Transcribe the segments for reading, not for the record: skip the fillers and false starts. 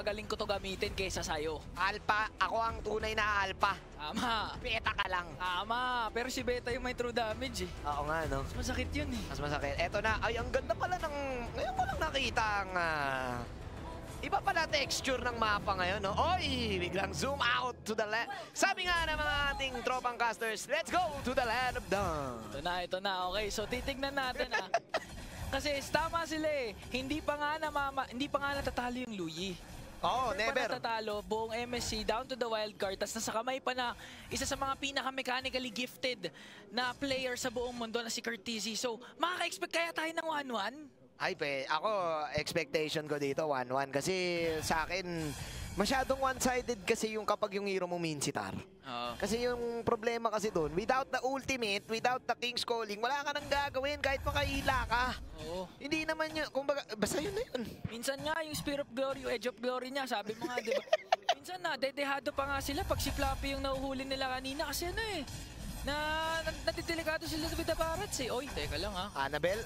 magaling ko to gamitin kaysa sa'yo. Alpha, ako ang tunay na alpha. Tama. Beta ka lang. Tama. Pero si Beta yung may true damage eh. Oo nga, no? Mas masakit yun eh. Mas masakit. Eto na. Ay, ang ganda pala ng... Ngayon ko lang nakita ang... iba pala texture ng mapa ngayon, no? Oy! Biglang zoom out to the land. Sabi nga ng mga ating tropang casters, let's go to the land of dawn. Ito na. Okay, so titignan natin ah. Kasi tama sila eh. Hindi pa nga natatalo yung Luyi. Oo, Never never. pa natatalo, buong MSC down to the wild card. Tapos nasa kamay pa na isa sa mga pinaka-mechanically gifted na player sa buong mundo na si Curtizy. So, makaka-expect kaya tayo ng 1-1? Ay, ako, expectation ko dito, 1-1. Kasi sa akin, masyadong one-sided kasi yung kapag yung hero mo Minsitar. Kasi yung problema kasi doon, without the ultimate, without the King's Calling, wala ka nang gagawin kahit makaila ka. Oo. Hindi naman yun, kumbaga, basta yun na yun. Minsan nga yung Spear of Glory, yung Edge of Glory niya, sabi mo nga, di ba? Minsan na, dedehado pa nga sila pag si Fluffy yung nahuhuli nila kanina kasi ano eh. Natidelikado sila with the Barats eh. Oy, teka lang ha. Annabelle.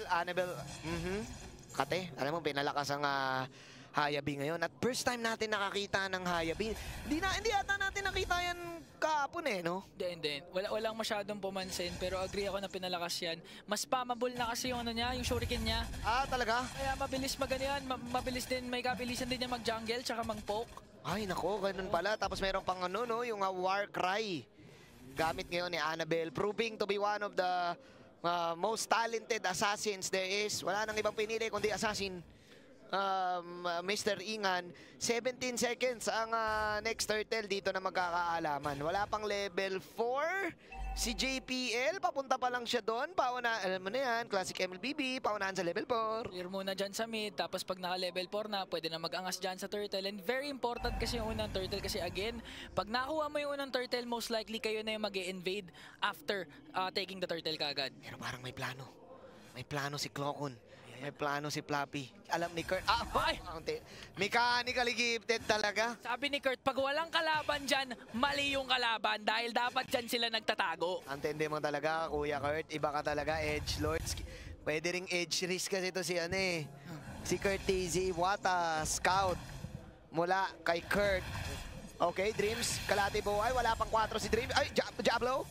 Kate, alam mo, pinalakas ang Hayabi ngayon. At first time natin nakakita ng Hayabi. Hindi ata natin nakita yan kahapon eh, no? Hindi. Walang masyadong pumansin, pero agree ako na pinalakas yan. Mas pamable na kasi yung ano niya, yung shuriken niya. Ah, talaga? Kaya mabilis yan. Mabilis din, may kabilisan din niya mag-jungle tsaka mag-poke. Ay, nako, ganun pala. Tapos meron pang ano, no, yung Warcry. Gamit ngayon ni Annabelle, proving to be one of the most talented assassins there is. Wala nang ibang pinili kundi assassin. Mr. Ingan, 17 seconds ang next turtle dito na magkakaalaman. Wala pang level 4. Si JPL, papunta pa lang siya doon. Alam mo na yan, classic MLBB, paunahan sa level 4. Clear muna dyan sa mid, tapos pag naka-level 4 na, pwede na mag-angas dyan sa turtle. And very important kasi yung unang turtle kasi again, pag nakuha mo yung unang turtle, most likely kayo na yung mag-i-invade after taking the turtle kagad. Pero parang may plano. May plano si Clocon. May plano si Flappy. Alam ni Kurt. Mechanically gifted talaga. Sabi ni Kurt, pag walang kalaban dyan, mali yung kalaban dahil dapat dyan sila nagtatago. Antindi mo talaga, Kuya Kurt. Iba ka talaga, Edge Lord. Pwede ring Edge Risk kasi ito si si Curtizy. What a scout mula kay Kurt. Okay, Dreams. Kalati buhay. Wala pang 4 si Dreams. Ay, Diablo.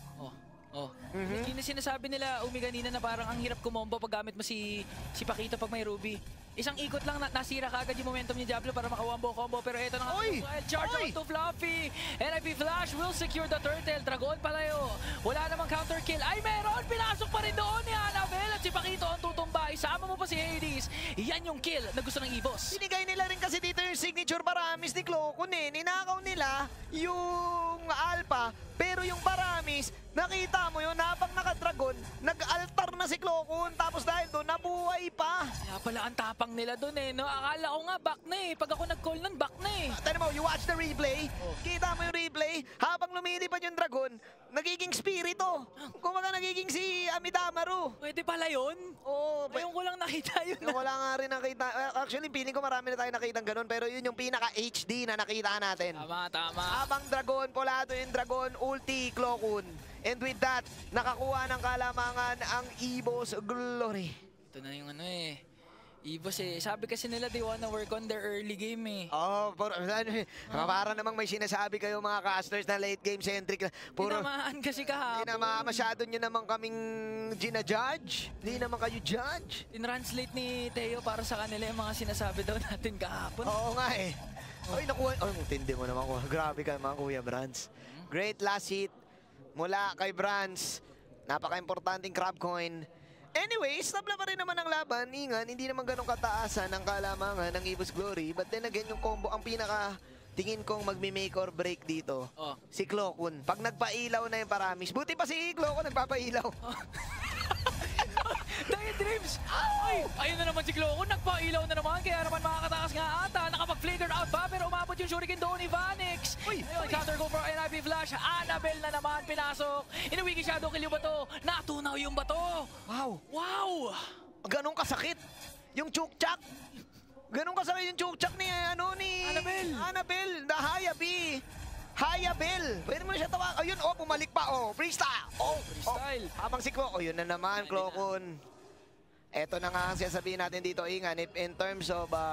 Sinasabi nila kanina na parang ang hirap kumombo pag gamit mo si Paquito pag may Ruby. Isang ikot lang nasira kaagad yung momentum ni Diablo para makawambo combo, pero ito na nga. Charge out to Fluffy. NIP Flash will secure the turtle. Dragon palayo. Wala namang counter kill. Ay meron! Pinasok pa rin doon ni Annabelle at si Paquito ang tutumba. Isama mo pa si Hades. Yan yung kill na gusto ng EVOS. Binigay nila rin kasi dito yung signature Paramis ni Clocon eh. Ninakaw nila yung Alpha, pero yung Paramis, nakita mo yun, habang naka-dragon, nag-altar na si Clocon. Tapos dahil doon, nabuhay pa. Kaya pala ang tapang nila doon eh, no? Akala ko nga back na eh. Pag ako nag-call nun, back na eh. Tanda mo, you watch the replay. Kita mo yung replay. Habang lumilipad yung dragon, nagiging spirito. Kumbaga nagiging si Amidamaru. Pwede pala yun? Oo. Ngayon ko lang nakita yun. Wala nga rin nakita. Actually, feeling ko marami na tayo nakitang ganun. Pero yun yung pinaka-HD na nakita natin. Tama. Habang dragon, polado yung dragon, ulti, Clocon. And with that, nakakuha ng kalamangan ang EVOS Glory. Ito na yung EVOS eh. Sabi kasi nila they wanna work on their early game eh. Para namang may sinasabi kayo mga casters na late game centric. Tinamaan kasi kahapon. Masyado nyo naman kaming ginajudge. Hindi naman kayo judge. In-translate ni Teo para sa kanila yung mga sinasabi daw natin kahapon. Oo nga eh. Ay, nakuha. Ay, tindi mo naman. Grabe ka mga Kuya Brands. Great last hit mula kay Brands. Napaka-importanting crab coin. Anyways, tabla pa rin naman ang laban. Ingan, hindi naman ganun kataasan ang kalamangan ng EVOS Glory. But then again, yung combo, ang tingin kong magme-make or break dito, si Clocon. Pag nagpailaw na yung Paramis, buti pa si Clocon nagpapailaw. Dahil Dreams! Ayun na naman si Clocon, nagpailaw na naman, kaya naman makakatakas nga ata. Nakapag-flicker out ba, pero umabot yung shuriken doon ni Vanix. Ayun, counter go for NIP Flash. Annabelle na naman, pinasok. Inuwigi shadow kill yung bato. Natunaw yung bato. Wow! Ganun kasakit yung chukchak. Ganun kasakit yung chukchak ni Annabelle. The Hayabelle. Pwede mo siya tawag. Ayun, bumalik pa. Freestyle. Freestyle. Habang si Clocon. Yun na naman, Clocon. Eto na nga ang sasabihin natin dito, Ingan. If in terms of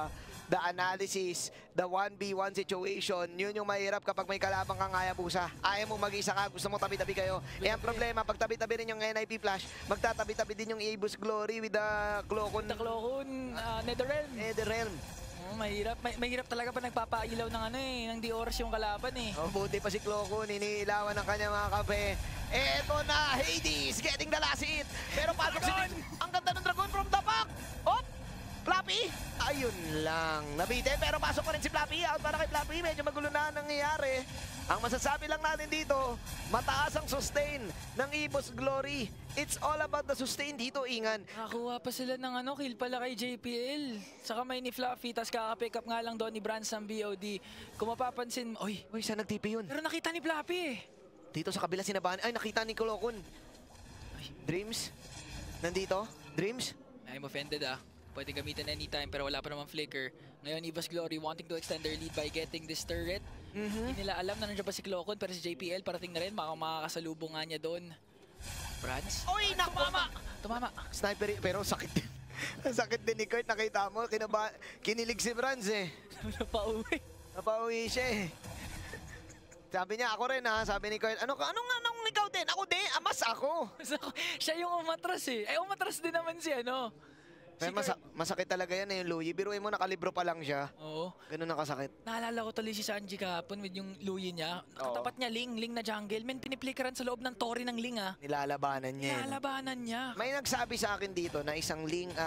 the analysis, the 1v1 situation, yun yung mahirap kapag may kalabang kang Hayabusa. Ayaw mo mag-isa ka, gusto mo tabi-tabi kayo. Eh ang problema, pag tabi-tabi rin yung NIP Flash, magtatabi-tabi din yung Abus Glory with the Clocon. The Clocon, Netherrealm. Netherrealm. Mahirap. Mahirap talaga pa nagpapailaw ng ng di oras yung kalaban eh. Oh, buti pa si Clocon, iniilawan ng kanya mga kape. Eto na, Hades getting the last hit. Pero pasok si Dreams. Ang ganda ng Dragon from the back. Oh, Flappy. Ayun lang. Nabitin, pero pasok pa rin si Flappy. Out para kay Flappy. Medyo magulo na ang nangyayari. Ang masasabi lang natin dito, mataas ang sustain ng Evos Glory. It's all about the sustain dito, Ingan. Nakakuha pa sila ng kill pala kay JPL. Sa kamay ni Fluffy, tas kaka-pick up nga lang doon ni Brands ng BOD. Kung mapapansin, Uy, saan nag-TP yun? pero nakita ni Fluffy eh. Dito sa kabila sinabahan. Ay, nakita ni Clocon. Dreams? Nandito? Dreams? I'm offended Pwede gamitin anytime pero wala pa naman flicker. Ngayon, Evos Glory wanting to extend their lead by getting this turret. Hindi nila alam na nandiyan pa si Clocon pero si JPL parating na rin. Makakasalubong nga niya doon. Brands? Uy, nakmama! Tumama. Sniper, pero sakit din. Sakit din ni Kurt. Nakita mo, kinilig si Brands eh. Napauwi. Napauwi siya eh. Sabi niya, ako rin sabi ni Kurt, anong ikaw din? Ako din, mas ako. Siya yung umatras eh. Ay, umatras din naman si Pero masakit talaga yan eh, yung Luyi. Biruin mo, nakalibro pa lang siya. Oo. Ganun nakasakit. Naalala ko tuloy si Sanji kahapon with yung Luyi niya. Katapat niya Ling na jungle. Men, piniplickeran sa loob ng tori ng Ling Nilalabanan niya. Nilalabanan niya. May nagsabi sa akin dito na isang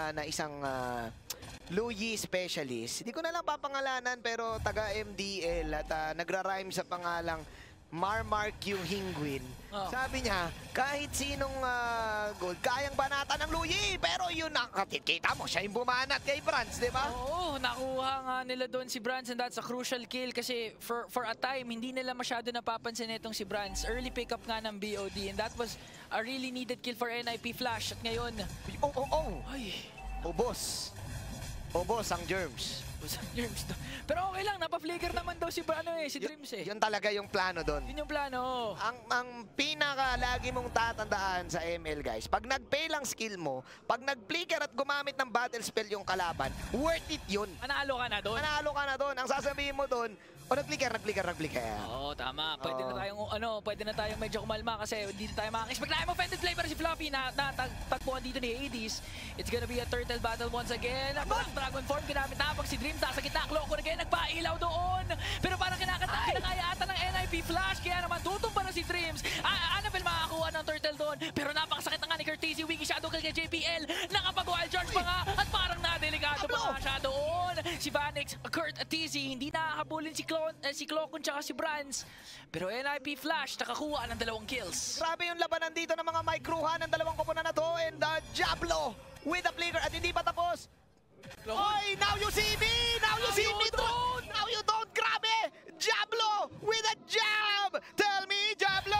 Luyi specialist. Hindi ko na lang papangalanan pero taga MDL at nagra-rhyme sa pangalang Marmar Q Hingwin. Sabi niya, kahit sinong gold, kayang banatan ng Luyi. Pero yun, kita mo, siya yung bumanat kay Brands, di ba? Oo, nakuha nga nila doon si Brands and that's a crucial kill kasi for a time, hindi nila masyado napapansin itong si Brands. Early pickup nga ng BOD and that was a really needed kill for NIP Flash. At ngayon, ay, Ubos ang germs. Pero okay lang, napa-flicker naman daw si Dreams eh. Yun talaga yung plano doon. Yun yung plano. Ang pinaka lagi mong tatandaan sa ML guys, pag nag-fail ang skill mo, pag nag-flicker at gumamit ng battle spell yung kalaban, worth it yun. Manalo ka na doon. Manalo ka na doon. Ang sasabihin mo doon, nag-flicker. Oo, tama. Pwede na tayong medyo kumalma kasi hindi na tayo makaka-expect na offended play pero si Fluffy na tagpuan dito ni Hades. It's gonna be a turtle battle once again. Dragon form ginamit na pag si Dreams nasa gitna. Clocon again, nagpailaw doon. Pero parang kinakaya ata ng NIP Flash kaya naman tutumpa na si Dreams. Annabelle makakuha ng turtle doon. Pero napakasakit na nga ni Curtisi. Wiki shadow kill kay JPL. Nakapag-wild charge pa nga at parang nadelikado pa nga siya doon. Si Vanix, Kurt at TZ hindi nakakabulin si Clocon tsaka si Brands. Pero NIP Flash nakakuha ng 2 kills. Grabe yung labanan dito ng mga microhan ng 2 koponan na to and Diablo with a flicker at hindi pa tapos. Oy, now you see me! Now you see me! Now you don't! Grabe! Diablo with a jab! Tell me, Diablo!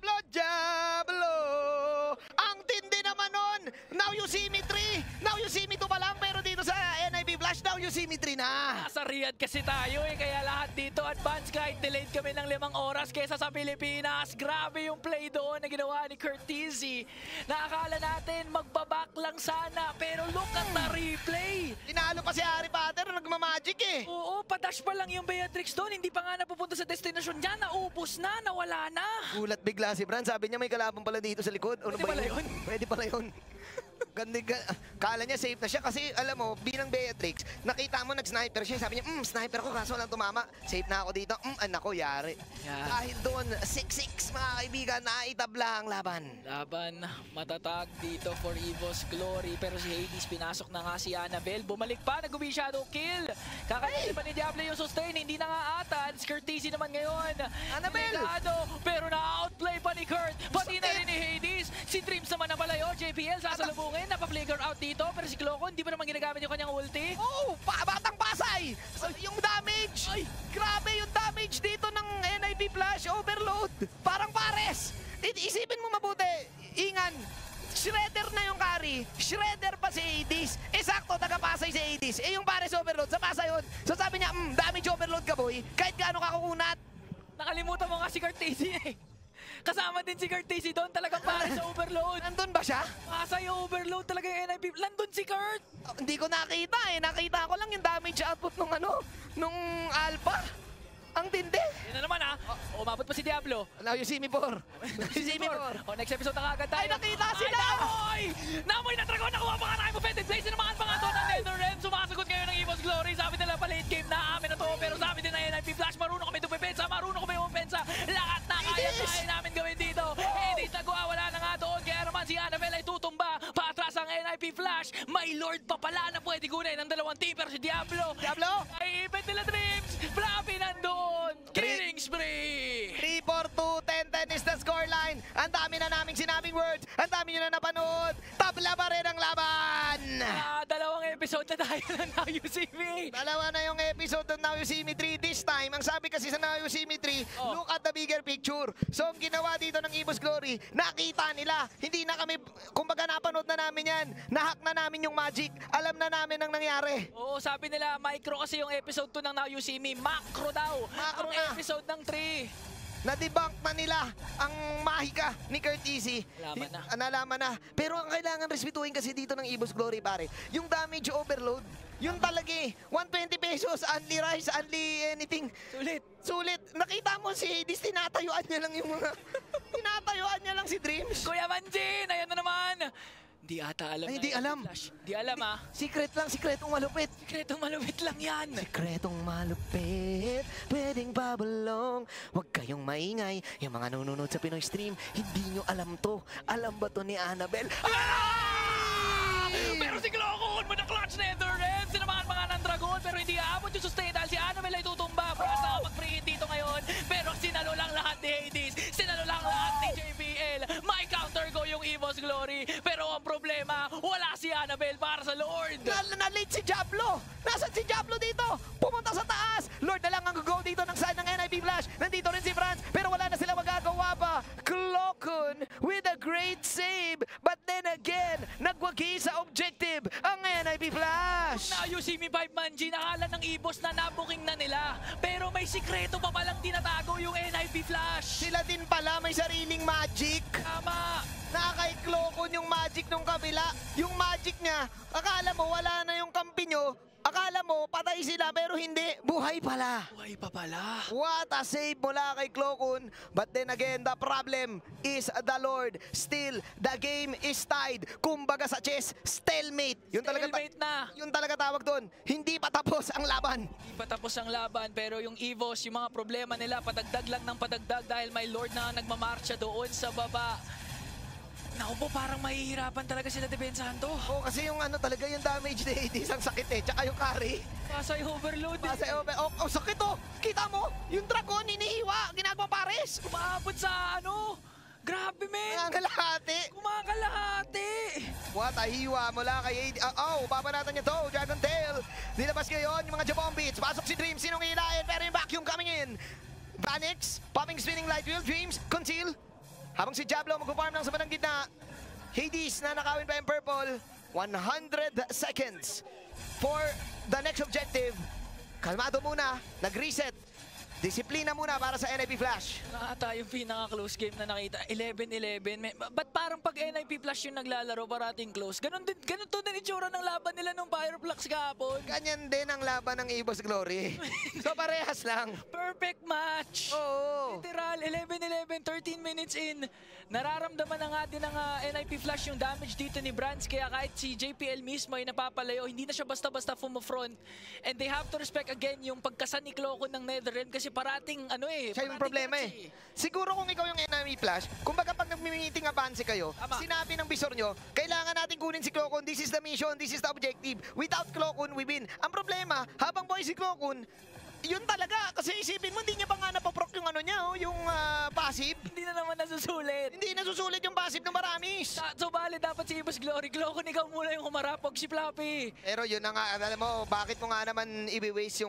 Ang tindi naman nun! Now you see me 3! Now you see me 2 pa lang pero dito sa NIP Flash, now you see me 3 na! Nasa Riyadh kasi tayo kaya lahat dito advance kahit delayed kami ng 5 oras kesa sa Pilipinas. Grabe yung play doon na ginawa ni Curtisi. Nakakala natin magbaback lang sana pero look at the replay. Tinalo pa si Harry Potter, nagmamagic eh. Oo, padash pa lang yung Beatrix doon. Hindi pa nga napupunta sa destination niya. Naupos na, nawala na. Gulat bigla si Bran. Sabi niya may kalabang pala dito sa likod. Ano Pwede pala yun? Pwede pala yun. Kala niya safe na siya kasi alam mo, bilang Beatrix, nakita mo nag-sniper siya. Sabi niya, sniper ko kaso lang tumama. Safe na ako dito. Anak ko, yari. Yeah. Dahil doon, 6-6 mga kaibigan, naitabla ang laban. Laban, matatag dito for Evos Glory. Pero si Hades, pinasok na nga si Annabelle. Bumalik pa, nag-uwi shadow kill. Kakainin pa ni Diablo yung sustain, hindi na nga ata. Curtisi naman ngayon. Annabelle! Pero na-outplay pa ni Kurt. Pati na rin ni Hades. Si Dreams naman na palayo. JPL sasalubungin. Napa-flicker out dito. Pero si Clocon, hindi pa naman ginagamit yung kanyang ulti. Batang Pasay! Yung damage! Grabe yung damage dito ng NIP Flash Overload. Parang pares. Isipin mo mabuti. Ingan. Shredder na yung carry. Shredder pa si Hades. Sakto, taga-Pasay si Hades. Yung pares overload, sa Pasay yun. So sabi niya, damage overload ka boy. Kahit gaano ka kukunat. Nakalimutan mo nga si Curtisi Kasama din si Kurt TC doon, talagang para sa overload. Nandun ba siya? Pasa yung overload talaga yung NIP. Nandun si Kurt! Hindi ko nakita eh. Nakita ko lang yung damage output nung Alpha. Ang tindi. Yan na naman ha. Umabot pa si Diablo. Now you see me, Por. Now you see me, Por. Next episode na kagad tayo. Ay, nakita sila! Ay, namoy na Dragon! Nakuha pa nga na defended place. Sinamahan pa nga doon ang Netherrealm. Sumasagot ngayon ng Evo's Glory. Sabi nila pa late game na amin na to. Pero sabi din na NIP Flash, marunong kami dumepensa. Marunong kami umpensa. Lahat na kaya namin gawin dito. Hindi nagawa, wala na nga doon. Kaya naman si Annabelle ay tutumba. Paatras ang NIP Flash. May Lord pa pala na pwede gunin ng dalawang team. Pero si Diablo ay ipit nila Dreams. Fluffy nandun. Killing spree! 3-4-2, 10-10 is the scoreline. Ang dami na naming sinabing words. Ang dami nyo na napanood. Tabla pa rin ang laban. Dalawang episode na tayo ng Now You See Me. Dalawa na yung episode ng Now You See Me 3 this time. Ang sabi kasi sa Now You See Me 3, look at the bigger picture. So, ang ginawa dito ng Evo's Glory, nakita nila. Hindi na kami, kumbaga napanood na namin yan. Nahack na namin yung magic. Alam na namin ang nangyari. Oo, sabi nila, micro kasi yung episode 2 ng Now You See Me. Macro daw. Macro ang na. episode ng 3. Na-debunk na nila ang mahika ni Kurt TC. Nalaman na. Nalaman na. Pero ang kailangan respetuhin kasi dito ng Evo's Glory, pare, yung damage overload, yun talaga eh. 120 pesos, only rice, only anything. Sulit. Nakita mo si Hades, tinatayuan niya lang yung mga... tinatayuan niya lang si Dreams. Kuya Manjin, ayan na naman. Hindi ata alam. Ay, hindi alam. Di alam ah. Secret lang, sikretong malupit. Sikretong malupit lang yan. Sikretong malupit, pwedeng babulong. Huwag kayong maingay. Yung mga nanonood sa Pinoy Stream, hindi nyo alam to. Alam ba to ni Annabelle? Pero si Clocon, clutch Netherrealm. Sinamahan pa nga ng Dragon, pero hindi aabot yung sustain dahil si Annabelle ay tutumba. Prasa ka mag-free hit dito ngayon. Pero sinalo lang lahat ni Hades. Sinalo lang lahat ni JBL. May counter go yung Evo's Glory. Pero ang problema, wala si Annabelle para sa Lord. Na-late si Diablo. Nasaan si Diablo dito? Pumunta sa taas. Lord na lang ang go dito ng side ng NIP Flash. Nandito rin si Franz, pero wala na sila magagawa pa. Clocon with a great save. But then again, nagwagi sa objective ang NIP Flash. Now you see me 5 Manji, nakala ng Evos na nabuking na nila. Pero may sikreto pa palang tinatago yung NIP Flash. Sila din pala may sariling magic. Tama. Nakakay Clocon yung magic nung kabila. Yung magic niya, akala mo wala na yung kampi nyo. Akala mo patay sila pero hindi. Buhay pala. Buhay pa pala. What a save mula kay Clocon. But then again, the problem is the Lord. Still, the game is tied. Kumbaga sa chess, stalemate. Stalemate na. Yun talaga tawag doon. Hindi pa tapos ang laban. Hindi pa tapos ang laban, pero yung Evos, yung mga problema nila, padagdag lang ng padagdag dahil may Lord na nagmamarcha doon sa baba. Naku po, parang mahihirapan talaga sila depensahan to. Oo, kasi yung ano talaga, yung damage ni Hades, ang sakit eh. Tsaka yung carry. Pasay overload eh. Pasay over. Oh, sakit oh. Kita mo, yung dragon, inihiwa. Ginagawa pares. Umaabot sa ano? Grabe, men. Kumakalahati. Kumakalahati. What a hiwa mula kay Hades. Babanatan niya to. Dragon Tail. Nilabas ngayon yung mga Jabon Beats. Pasok si Dreams. Sinong hilahin? Pero yung vacuum coming in. Vanix. Popping spinning light wheel. Dreams. Conceal. Habang si Diablo mag-farm lang sa bandang gitna. Hades na nakawin pa yung purple. 100 seconds for the next objective. Kalmado muna. Nag-reset. Disiplina muna para sa NIP Flash. Nakata yung pinaka-close game na nakita. 11-11. Ba't parang pag NIP Flash yung naglalaro parating close? Ganun to din itsura ng laban nila nung Pyroflux kahapon. Ganyan din ang laban ng Evo's Glory. So parehas lang. Perfect match. Oo. Literal, 11-11, 13 minutes in. Nararamdaman na nga din ng NIP Flash yung damage dito ni Brands. Kaya kahit si JPL mismo ay napapalayo, hindi na siya basta-basta front. And they have to respect again yung pagkasan ni Clocon ng Netherrealm kasi parating siya yung problema eh. Siguro kung ikaw yung NIP Flash, kumbaga pag nag-meeting advance kayo, sinabi ng bisor nyo, kailangan natin kunin si Clocon, this is the mission, this is the objective. Without Clocon, we win. Ang problema, habang boy si Clocon, yun talaga. Kasi isipin mo, hindi niya pa nga napaproc yung ano niya, yung passive. Hindi na naman nasusulit. Hindi nasusulit yung passive ng Maramis. So bali, dapat si Evo's Glory. Clocon, ikaw muna yung humarapag si Fluffy. Pero yun na nga, alam mo, bakit mo nga naman i-waste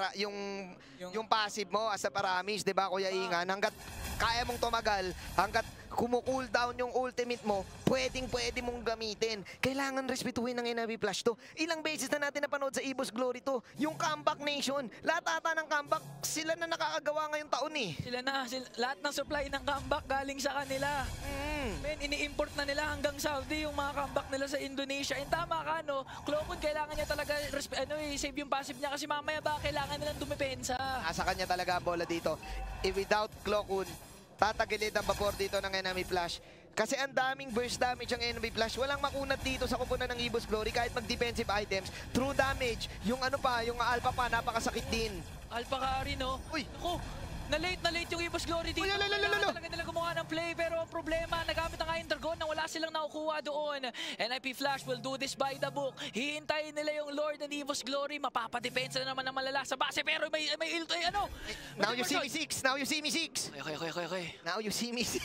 yung passive mo as a Maramis, di ba, Kuya Ingan? Hanggat kaya mong tumagal, hanggat kumu-cool down yung ultimate mo, pwede mong gamitin. Kailangan respetuhin ng NIP Flash to. Ilang beses na natin napanood sa Evo's Glory to. Yung Comeback Nation, lahat ata ng comeback, sila na nakakagawa ngayong taon eh. Lahat ng supply ng comeback galing sa kanila. Men, ini-import na nila hanggang Saudi yung mga comeback nila sa Indonesia. And tama ka, no? Clocon, kailangan niya talaga save yung passive niya kasi mamaya ba kailangan nilang dumepensa. Nasa kanya talaga ang bola dito. Without Clocun, tatagilid ang vapor dito ng enemy flash. Kasi ang daming burst damage ang enemy flash. Walang makunat dito sa kupunan ng Evo's Glory kahit mag-defensive items. True damage. Yung yung alpha pa, napakasakit din. Alpha Carry, no? Uy! Ako, na-late yung Evo's Glory dito. Uy, Kailangan talaga nila gumawa ng play. Pero ang problema, nagamit na nga yung Dragon na wala silang nakukuha doon. NIP Flash will do this by the book. Hihintayin nila yung Lord ng Evo's Glory. Mapapadepensa na naman ng malala sa base. Pero may ano? Now you see me 6. Now you see me 6. Okay. Now you see me 6.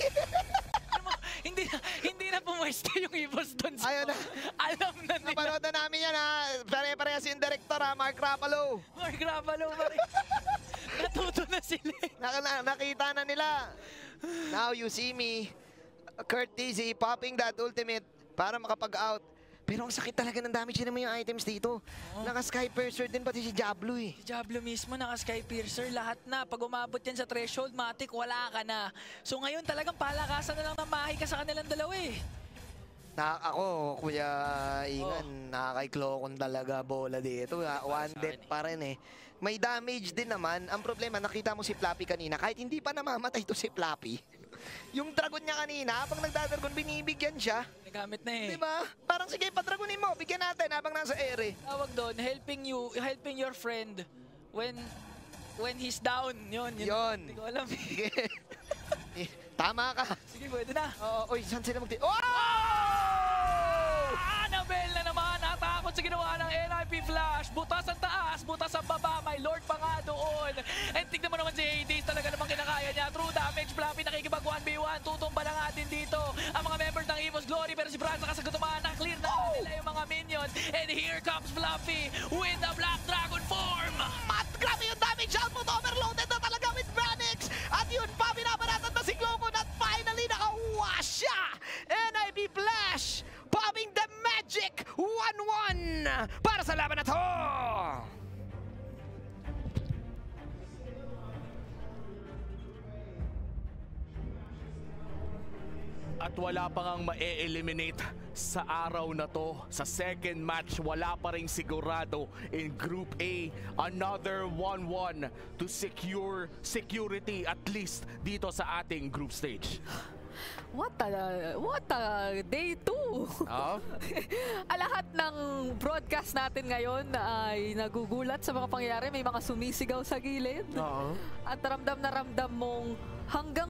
Hindi na pumwesto yung Evos doon. Ayun na. Alam na nila. Napanood na namin yan ha. Pare-parehas yung director ha, Mark Rapalo. Mark Rapalo pa rin. Natuto na sila. Nakita na nila. Now you see me. Kurt Dizzy popping that ultimate para makapag-out. Pero ang sakit talaga ng damage naman yung items dito. Naka-Sky Piercer din pati si Diablo eh. Si Diablo mismo, naka-Sky Piercer, lahat na. Pag umabot yan sa threshold, matik, wala ka na. So ngayon talagang palakasan na lang ng mahi ka sa kanilang dalawa eh. Ako, Kuya Ingan, nakakaiklokon talaga bola dito. One death pa rin eh. May damage din naman. Ang problema, nakita mo si Flappy kanina. Kahit hindi pa namamatay to si Flappy, yung dragon niya kanina, habang nagdadragon, binibigyan siya. Nagamit na eh. Diba? Parang sige, padragonin mo. Bigyan natin habang nasa air eh. Tawag doon, helping your friend when he's down. Yun. Hindi ko alam eh. Sige. Tama ka. Sige, pwede na. Oo, oy, saan sila Oh! Annabelle na naman, natakot sa ginawa ng NIP Flash. Butas ang taas, butas ang baba, may Lord pa nga doon. And tignan mo naman si Hades, talaga namang kinakaya niya. True damage, Flappy nakikipag 1v1. Tutumba na nga din dito ang mga members ng Evo's Glory. Pero si Braz nakasagutumaan, na-clear na nila yung mga minions. And here comes Fluffy with the Black Dragon form. At grabe yung damage output, overloaded na talaga with Branix. At yun pa, binabaratan na si Glocon at finally nakakuha siya. NIP Flash, popping the magic 1-1 para sa laban na to. At wala pa ngang ma-eliminate sa araw na to. Sa second match, wala pa rin sigurado in Group A. Another 1-1 to secure security at least dito sa ating group stage. What a day 2! Lahat ng broadcast natin ngayon ay nagugulat sa mga pangyayari. May mga sumisigaw sa gilid. At ramdam na ramdam mong hanggang